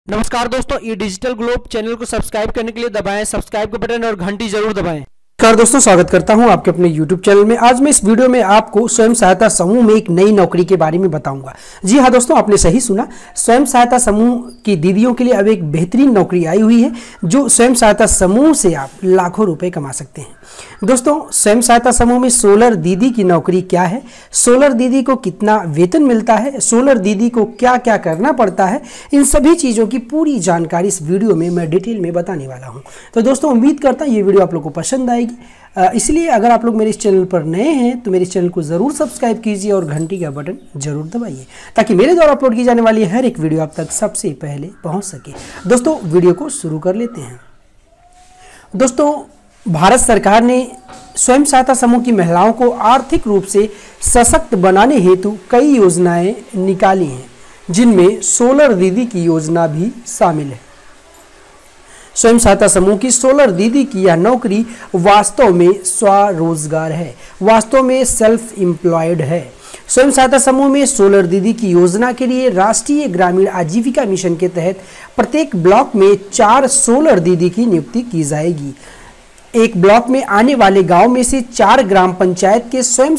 नमस्कार दोस्तों, ये डिजिटल ग्लोब चैनल को सब्सक्राइब करने के लिए दबाएं सब्सक्राइब का बटन और घंटी जरूर दबाएं। नमस्कार दोस्तों, स्वागत करता हूं आपके अपने YouTube चैनल में। आज मैं इस वीडियो में आपको स्वयं सहायता समूह में एक नई नौकरी के बारे में बताऊंगा। जी हां दोस्तों, आपने सही सुना। स्वयं सहायता समूह की दीदियों के लिए अब एक बेहतरीन नौकरी आई हुई है, जो स्वयं सहायता समूह से आप लाखों रुपए कमा सकते हैं। दोस्तों, स्वयं सहायता समूह में सोलर दीदी की नौकरी क्या है, सोलर दीदी को कितना वेतन मिलता है, सोलर दीदी को क्या क्या करना पड़ता है, इन सभी चीज़ों की पूरी जानकारी इस वीडियो में मैं डिटेल में बताने वाला हूं। तो दोस्तों, उम्मीद करता हूं ये वीडियो आप लोगों को पसंद आएगी। इसलिए अगर आप लोग मेरे इस चैनल पर नए हैं तो मेरे इस चैनल को ज़रूर सब्सक्राइब कीजिए और घंटी का बटन जरूर दबाइए, ताकि मेरे द्वारा अपलोड की जाने वाली हर एक वीडियो आप तक सबसे पहले पहुंच सके। दोस्तों, वीडियो को शुरू कर लेते हैं। दोस्तों, भारत सरकार ने स्वयं सहायता समूह की महिलाओं को आर्थिक रूप से सशक्त बनाने हेतु कई योजनाएं निकाली हैं, जिनमें सोलर दीदी की योजना भी शामिल है। स्वयं सहायता समूह की सोलर दीदी की यह नौकरी वास्तव में स्वरोजगार है, वास्तव में सेल्फ एम्प्लॉयड है। स्वयं सहायता समूह में सोलर दीदी की योजना के लिए राष्ट्रीय ग्रामीण आजीविका मिशन के तहत प्रत्येक ब्लॉक में 4 सोलर दीदी की नियुक्ति की जाएगी। एक ब्लॉक में आने वाले गांव में से 4 ग्राम पंचायत के स्वयं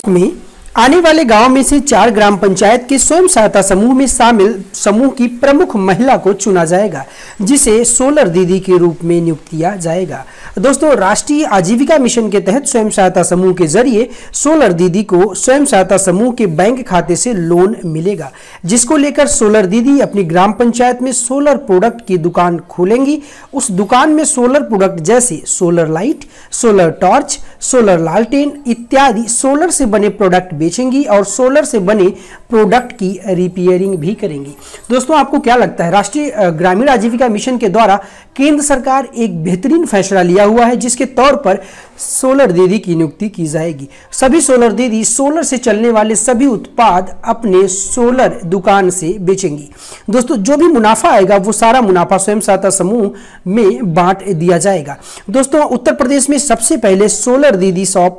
सहायता समूह में शामिल समूह की प्रमुख महिला को चुना जाएगा, जिसे सोलर दीदी के रूप में नियुक्त किया जाएगा। दोस्तों, राष्ट्रीय आजीविका मिशन के तहत स्वयं सहायता समूह के जरिए सोलर दीदी को स्वयं सहायता समूह के बैंक खाते से लोन मिलेगा, जिसको लेकर सोलर दीदी अपनी ग्राम पंचायत में सोलर प्रोडक्ट की दुकान खोलेंगी। उस दुकान में सोलर प्रोडक्ट जैसे solar light, solar torch, solar लालटेन इत्यादि सोलर से बने प्रोडक्ट बेचेंगी और सोलर से बने प्रोडक्ट की रिपेयरिंग भी करेंगी। दोस्तों, आपको क्या लगता है, राष्ट्रीय ग्रामीण आजीविका मिशन के द्वारा केंद्र सरकार एक बेहतरीन फैसला लिया हुआ है, जिसके तौर पर सोलर दीदी की नियुक्ति की जाएगी। सभी सोलर दीदी सोलर से चलने वाले सभी उत्पाद अपने सोलर दुकान से बेचेंगी। दोस्तों, जो भी मुनाफा आएगा वो सारा मुनाफा स्वयं सहायता समूह में बांट दिया जाएगा। दोस्तों, उत्तर प्रदेश में सबसे पहले सोलर दीदी शॉप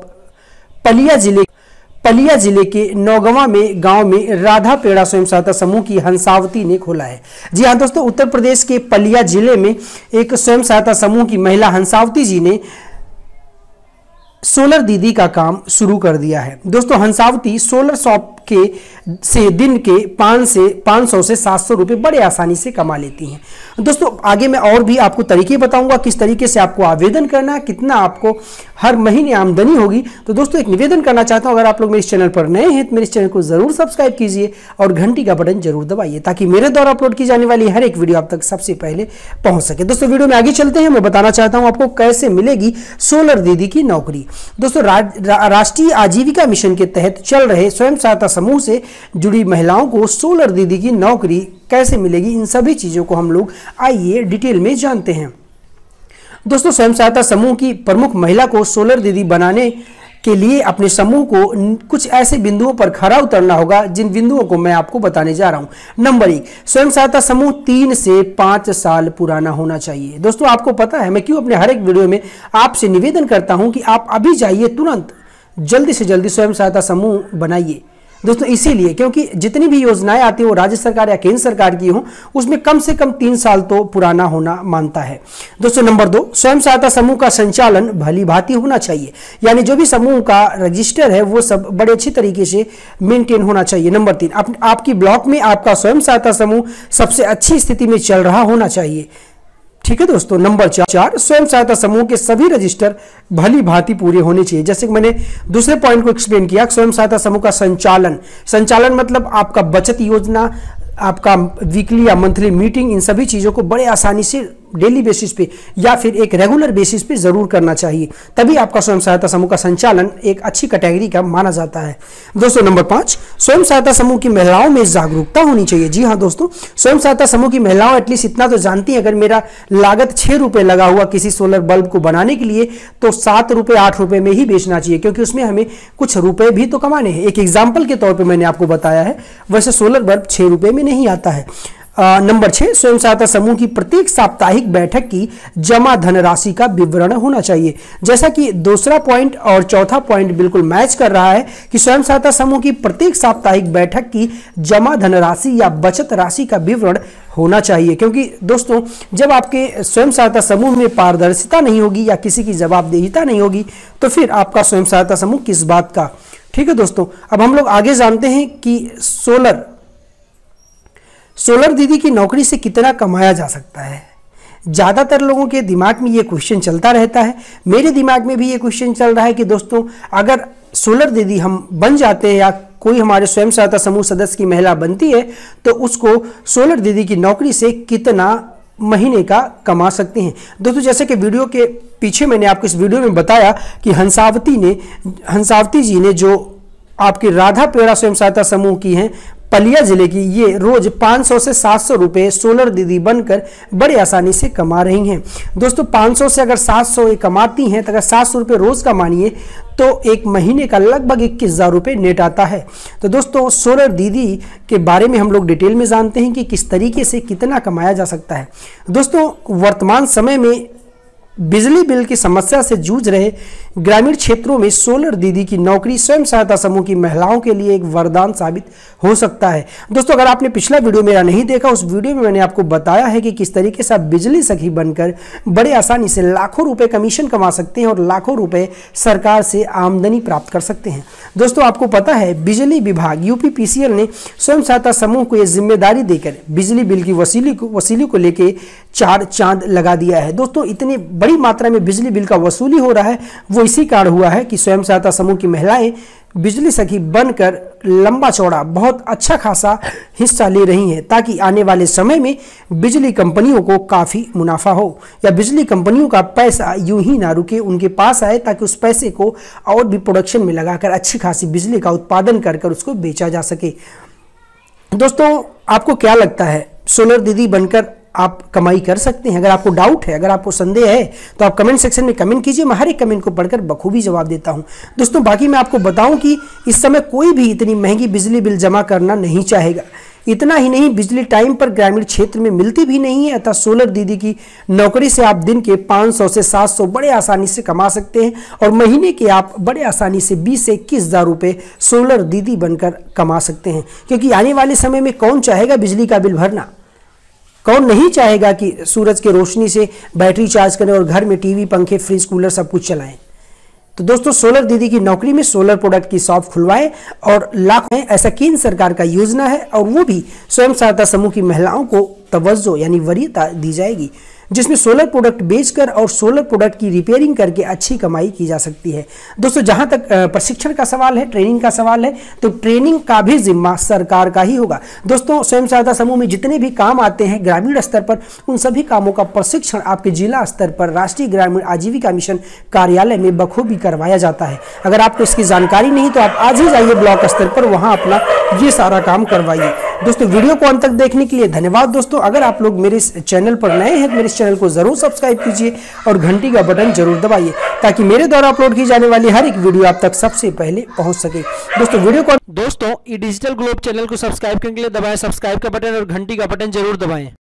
पलिया जिले के नौगवा में गांव में राधा पेड़ा स्वयं सहायता समूह की हंसावती ने खोला है। जी हाँ दोस्तों, उत्तर प्रदेश के पलिया जिले में एक स्वयं सहायता समूह की महिला हंसावती जी ने सोलर दीदी का काम शुरू कर दिया है। दोस्तों, हंसावती सोलर शॉप से दिन के 500 से 700 रुपए बड़े आसानी से कमा लेती हैं। दोस्तों, आगे मैं और भी आपको तरीके बताऊंगा किस तरीके से आपको आवेदन करना है, कितना आपको हर महीने आमदनी होगी। तो दोस्तों, एक निवेदन करना चाहता हूं, अगर आप लोग मेरे इस चैनल पर नए हैं तो मेरे इस चैनल को जरूर सब्सक्राइब कीजिए और घंटी का बटन जरूर दबाइए, ताकि मेरे द्वारा अपलोड की जाने वाली हर एक वीडियो आप तक सबसे पहले पहुंच सके। दोस्तों, वीडियो में आगे चलते हैं। मैं बताना चाहता हूं आपको कैसे मिलेगी सोलर दीदी की नौकरी। दोस्तों, राष्ट्रीय आजीविका मिशन के तहत चल रहे स्वयं सहायता समूह से जुड़ी महिलाओं को सोलर दीदी की नौकरी कैसे मिलेगी, इन सभी चीजों को हम लोग आइए डिटेल में जानते हैं। दोस्तों, स्वयं सहायता समूह की प्रमुख महिला को सोलर दीदी बनाने के लिए अपने समूह को कुछ ऐसे बिंदुओं पर खरा उतरना होगा, जिन बिंदुओं को मैं आपको बताने जा रहा हूं। नंबर 1, स्वयं सहायता समूह 3 से 5 साल पुराना होना चाहिए। दोस्तों, आपको पता है मैं क्यों अपने हर एक वीडियो में आपसे निवेदन करता हूं कि आप अभी जाइए, तुरंत जल्दी से जल्दी स्वयं सहायता समूह बनाइए। दोस्तों, इसीलिए क्योंकि जितनी भी योजनाएं आती है वो राज्य सरकार या केंद्र सरकार की हो, उसमें कम से कम 3 साल तो पुराना होना मानता है। दोस्तों, नंबर 2, स्वयं सहायता समूह का संचालन भली भांति होना चाहिए, यानी जो भी समूह का रजिस्टर है वो सब बड़े अच्छी तरीके से मेंटेन होना चाहिए। नंबर 3, आपकी ब्लॉक में आपका स्वयं सहायता समूह सबसे अच्छी स्थिति में चल रहा होना चाहिए। ठीक है दोस्तों। नंबर 4, स्वयं सहायता समूह के सभी रजिस्टर भली भांति पूरे होने चाहिए। जैसे कि मैंने दूसरे पॉइंट को एक्सप्लेन किया, स्वयं सहायता समूह का संचालन मतलब आपका बचत योजना, आपका वीकली या मंथली मीटिंग, इन सभी चीज़ों को बड़े आसानी से डेली बेसिस पे या फिर एक रेगुलर बेसिस पे जरूर करना चाहिए, तभी आपका स्वयं सहायता समूह का संचालन एक अच्छी कैटेगरी का माना जाता है। दोस्तों, नंबर 5, स्वयं सहायता समूह की महिलाओं में जागरूकता होनी चाहिए। जी हाँ दोस्तों, स्वयं सहायता समूह की महिलाओं एटलीस्ट इतना तो जानती हैं, अगर मेरा लागत 6 रुपये लगा हुआ किसी सोलर बल्ब को बनाने के लिए, तो 7 रुपये 8 रुपये में ही बेचना चाहिए, क्योंकि उसमें हमें कुछ रुपए भी तो कमाने हैं। एक एग्जाम्पल के तौर पर मैंने आपको बताया है, वैसे सोलर बल्ब 6 रुपये में नहीं आता है। नंबर 6, स्वयं सहायता समूह की प्रत्येक साप्ताहिक बैठक की जमा धनराशि का विवरण होना चाहिए। जैसा कि दूसरा पॉइंट और चौथा पॉइंट बिल्कुल मैच कर रहा है कि स्वयं सहायता समूह की प्रत्येक साप्ताहिक बैठक की जमा धनराशि या बचत राशि का विवरण होना चाहिए, क्योंकि दोस्तों जब आपके स्वयं सहायता समूह में पारदर्शिता नहीं होगी या किसी की जवाबदेहिता नहीं होगी तो फिर आपका स्वयं सहायता समूह किस बात का। ठीक है दोस्तों, अब हम लोग आगे जानते हैं कि सोलर दीदी की नौकरी से कितना कमाया जा सकता है। ज़्यादातर लोगों के दिमाग में ये क्वेश्चन चलता रहता है, मेरे दिमाग में भी ये क्वेश्चन चल रहा है कि दोस्तों अगर सोलर दीदी हम बन जाते हैं या कोई हमारे स्वयं सहायता समूह सदस्य की महिला बनती है तो उसको सोलर दीदी की नौकरी से कितना महीने का कमा सकते हैं। दोस्तों जैसे कि वीडियो के पीछे मैंने आपको इस वीडियो में बताया कि हंसावती जी ने जो आपकी राधा पेड़ा स्वयं सहायता समूह की हैं पलिया जिले की, ये रोज 500 से 700 रुपए सोलर दीदी बनकर बड़े आसानी से कमा रही हैं। दोस्तों 500 से अगर 700 ये कमाती हैं तो अगर 700 रुपये रोज कमानिए तो एक महीने का लगभग 21,000 रुपये नेट आता है। तो दोस्तों सोलर दीदी के बारे में हम लोग डिटेल में जानते हैं कि किस तरीके से कितना कमाया जा सकता है। दोस्तों वर्तमान समय में बिजली बिल की समस्या से जूझ रहे ग्रामीण क्षेत्रों में सोलर दीदी की नौकरी स्वयं सहायता समूह की महिलाओं के लिए एक वरदान साबित हो सकता है। दोस्तों अगर आपने पिछला वीडियो मेरा नहीं देखा, उस वीडियो में मैंने आपको बताया है कि किस तरीके से आप बिजली सखी बनकर बड़े आसानी से लाखों रुपए कमीशन कमा सकते हैं और लाखों रुपए सरकार से आमदनी प्राप्त कर सकते हैं। दोस्तों आपको पता है बिजली विभाग यूपीपीसीएल ने स्वयं सहायता समूह को यह जिम्मेदारी देकर बिजली बिल की वसूली को लेकर 4 चांद लगा दिया है। दोस्तों इतनी बड़ी मात्रा में बिजली बिल का वसूली हो रहा है वो इसी कारण हुआ है कि स्वयं सहायता समूह की महिलाएं बिजली सखी बनकर लंबा चौड़ा बहुत अच्छा खासा हिस्सा ले रही हैं, ताकि आने वाले समय में बिजली कंपनियों को काफ़ी मुनाफा हो या बिजली कंपनियों का पैसा यूं ही ना रुके, उनके पास आए, ताकि उस पैसे को और भी प्रोडक्शन में लगाकर अच्छी खासी बिजली का उत्पादन कर उसको बेचा जा सके। दोस्तों आपको क्या लगता है, सोलर दीदी बनकर आप कमाई कर सकते हैं? अगर आपको डाउट है, अगर आपको संदेह है तो आप कमेंट सेक्शन में कमेंट कीजिए, मैं हर एक कमेंट को पढ़कर बखूबी जवाब देता हूं। दोस्तों बाकी मैं आपको बताऊं कि इस समय कोई भी इतनी महंगी बिजली बिल जमा करना नहीं चाहेगा। इतना ही नहीं, बिजली टाइम पर ग्रामीण क्षेत्र में मिलती भी नहीं है, अतः सोलर दीदी की नौकरी से आप दिन के 500 से 700 बड़े आसानी से कमा सकते हैं और महीने के आप बड़े आसानी से 20 से 21,000 रुपये सोलर दीदी बनकर कमा सकते हैं। क्योंकि आने वाले समय में कौन चाहेगा बिजली का बिल भरना, कौन नहीं चाहेगा कि सूरज की रोशनी से बैटरी चार्ज करें और घर में टीवी, पंखे, फ्रिज, कूलर सब कुछ चलाएं। तो दोस्तों सोलर दीदी की नौकरी में सोलर प्रोडक्ट की शॉप खुलवाएं और लाखों, ऐसा केंद्र सरकार का योजना है और वो भी स्वयं सहायता समूह की महिलाओं को तवज्जो यानी वरीयता दी जाएगी, जिसमें सोलर प्रोडक्ट बेचकर और सोलर प्रोडक्ट की रिपेयरिंग करके अच्छी कमाई की जा सकती है। दोस्तों जहां तक प्रशिक्षण का सवाल है, ट्रेनिंग का सवाल है, तो ट्रेनिंग का भी जिम्मा सरकार का ही होगा। दोस्तों स्वयं सहायता समूह में जितने भी काम आते हैं ग्रामीण स्तर पर, उन सभी कामों का प्रशिक्षण आपके जिला स्तर पर राष्ट्रीय ग्रामीण आजीविका मिशन कार्यालय में बखूबी करवाया जाता है। अगर आपको इसकी जानकारी नहीं तो आप आज ही जाइए ब्लॉक स्तर पर, वहां अपना ये सारा काम करवाइए। दोस्तों वीडियो को अंत तक देखने के लिए धन्यवाद। दोस्तों अगर आप लोग मेरे चैनल पर नए हैं तो मेरे चैनल को जरूर सब्सक्राइब कीजिए और घंटी का बटन जरूर दबाइए, ताकि मेरे द्वारा अपलोड की जाने वाली हर एक वीडियो आप तक सबसे पहले पहुंच सके। दोस्तों ये डिजिटल ग्लोब चैनल को सब्सक्राइब करने के लिए दबाएं सब्सक्राइब का बटन और घंटी का बटन जरूर दबाएं।